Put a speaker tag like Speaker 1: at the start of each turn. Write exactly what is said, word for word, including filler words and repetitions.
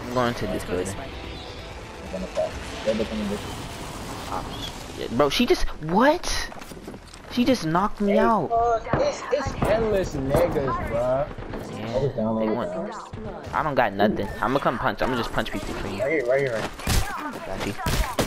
Speaker 1: I'm going to this building. Oh, shit. Bro, she just what? She just knocked me
Speaker 2: hey,
Speaker 1: out.
Speaker 2: Uh, it's, it's endless niggas, bro.
Speaker 1: Yeah, they want. I don't got nothing. I'm gonna come punch. I'm gonna just punch people for you.
Speaker 2: Right here, right here, right here.
Speaker 1: Got you.